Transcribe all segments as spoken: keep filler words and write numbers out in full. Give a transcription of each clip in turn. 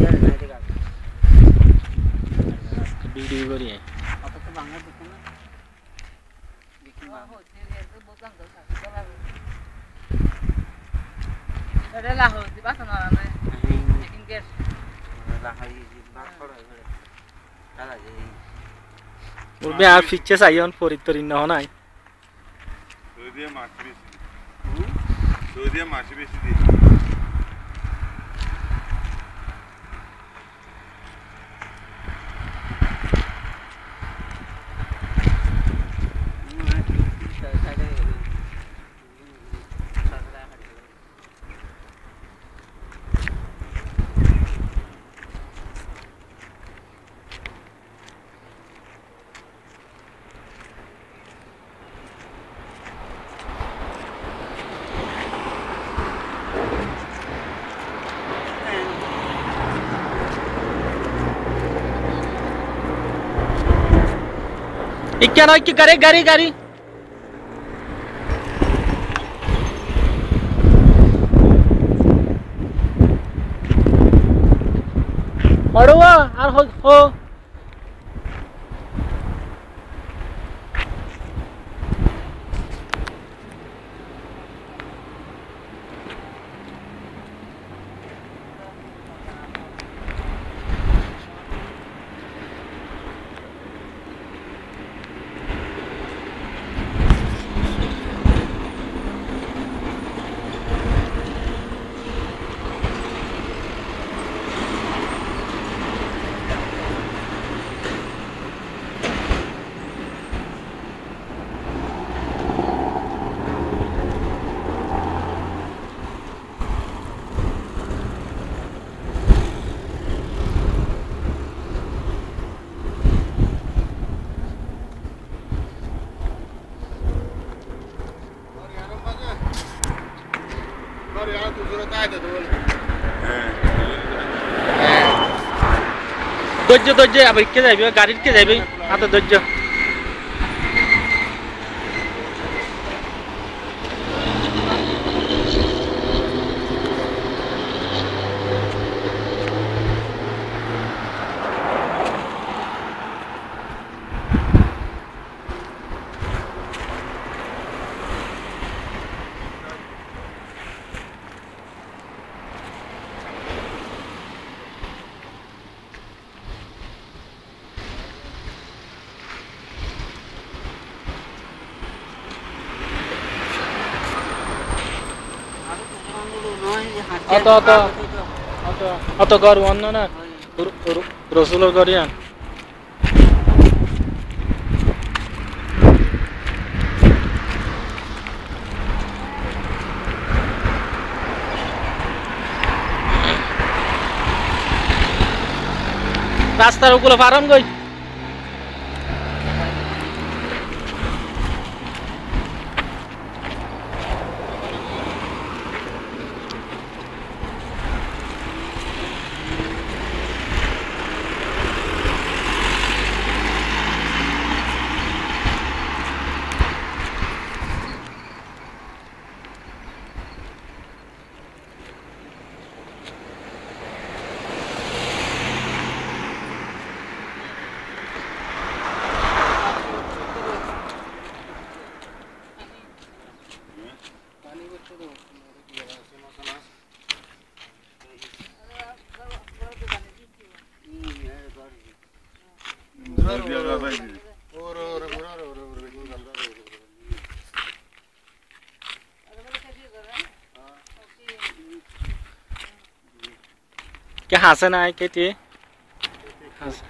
Video करी है apa tuh banget bikin bikin banget itu bukan tuh ada lah di pasar namanya bikin gas lah hari di pasar ada jadi और भी आप पीछे से आइए उन पूरी तो रिन्ना होना है सोदिया माची बेची सोदिया माची बेची दी क्या ना क्या करे गाड़ी गाड़ी और वो और हो हो दोज्जो दोज्जो अब इक्के जाइबे गाड़ी के जाइबे आ तो दोज्जो Atau atau atau atau karuan na Rasulullah karian. Rastar ugulo faram goi. क्या हासन आए के थे हासन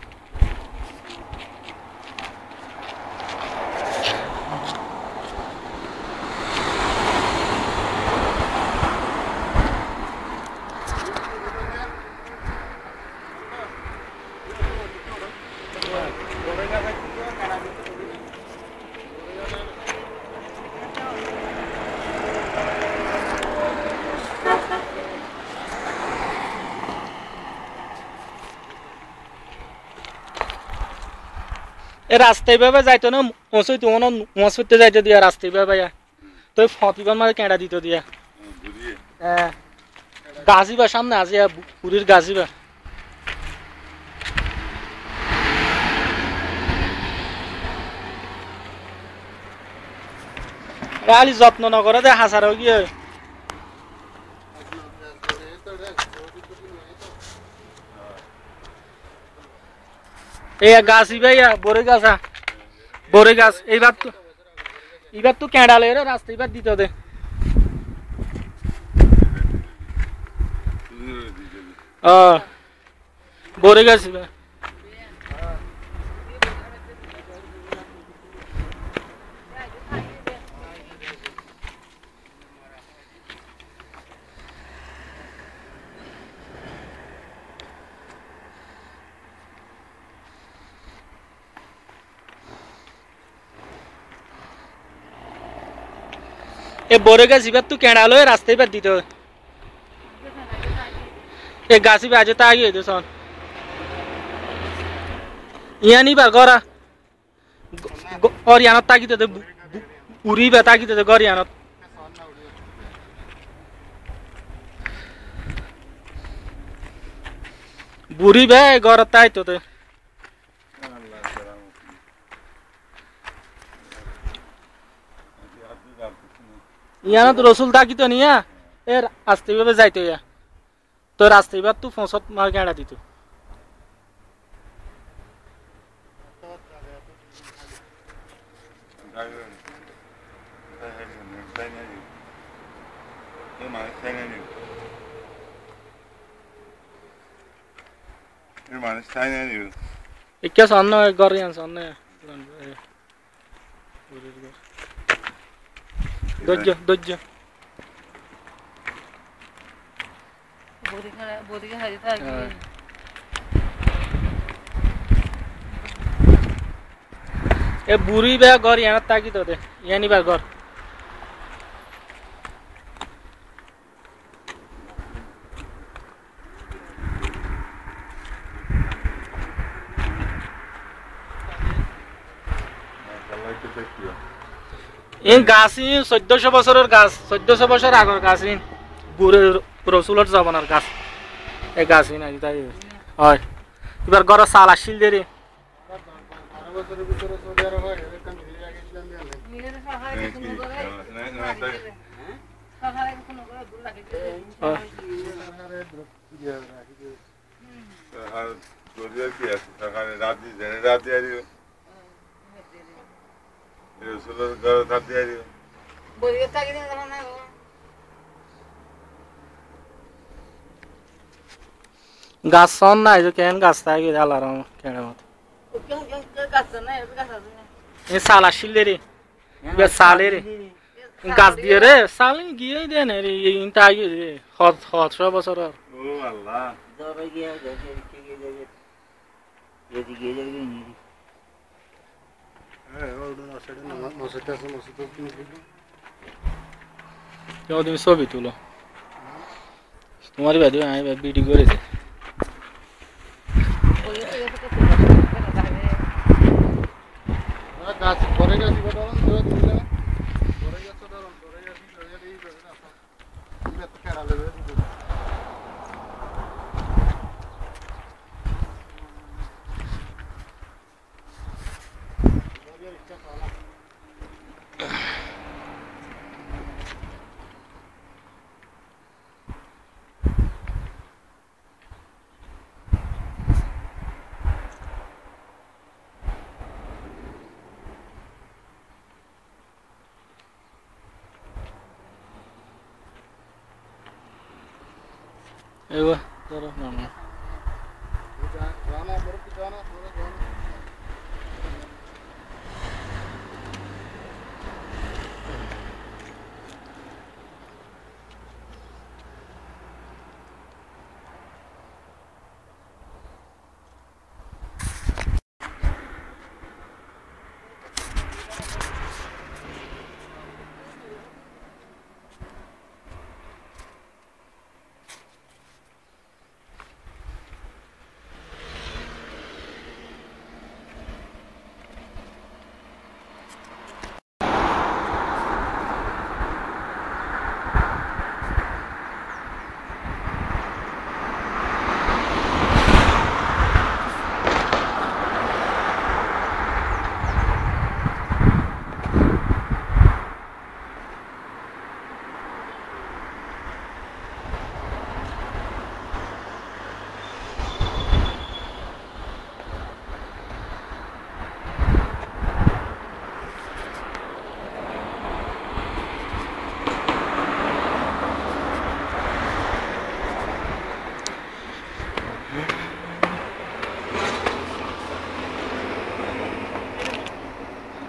रास्ते पे जाइतो ना मोसो तो ना मोसो तो जाइतो दिया रास्ते पे भैया तो फाती पर मारे कैंडा दीतो दिया ए गाजी बा सामने आजी है पूरी गाजी बा খালি যত্ন নকরে দে হাসার গিয়ে এই গাছ ভাইয়া বড় গাছ বড় গাছ এইবার তো এবার তো ক্যাঁড়ালে রে রাস্তা এবার দিতে দে বড় গাছ এ বড় গাছ এবার তো ক্যাঁড়ালো রাস্তা এবার দিতে হবে ए गासी पे आजे तागी है सन यहाँ नहीं बार गरा और यहाँ तागी तो पूरी बे तागी तो घर यहाँ बुरी बे घर ताई तो ते यहाँ तो रसूल तागी तो नहीं है ए आस्ते पे जाते हो या तो रास्ते बाद तू फौसत मार के आड़ा दी तू क्या सामने कर रहे हैं सामने दज दज ए बुरी बे घर यहाँ ताकि तो दे यहाँ नहीं बार घर इन गाछी चौदह बছর গাছ চৌদশ বছর আগর গাছ इन বুড়ে রসুলর জবানার গাছ এই গাছ इन আই তাই হয় এবার গর সাল আসিল দে রে गाछ सन ना जो केन गाछ था कि जाला रहा हूँ कहने मत ये साल आशिल दे रे ये साले रे गाछ दिए रे साल नहीं गिয়ে दे ने रे ये इंटा ये रे हद हद सब बसर ओ अल्लाह दबाई गया जैसे के के ये दी गए जल्दी नहीं है और ना सेड ना मसता से मसता क्यों दिन सो भी तुलो तुम्हारी बात है आई वीडियो करे थे गाछ परे गाछ बडन दो दिले परे गाछ दरन परे गाछ लगे देई बेना इने तो केरा लेबे एवा जरा मामा जाना बरफ जाना थोड़ा जाना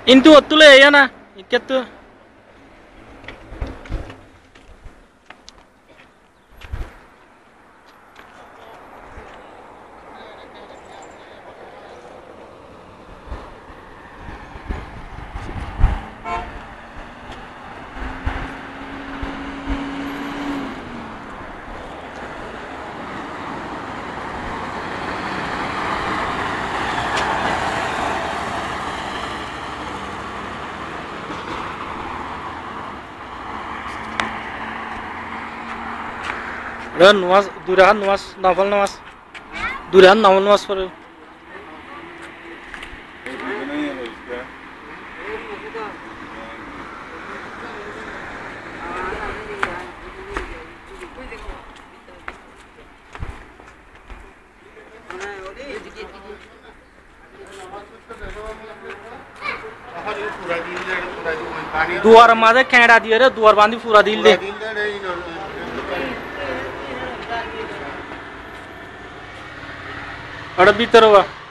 Intu ottule ya na ikettu dan nuas durahan nuas novel nuas durahan novel nuas पर दुआर माजे कैंडा दिए रे दुआर बांधी पूरा दिल दे अड़ भीतर हुआ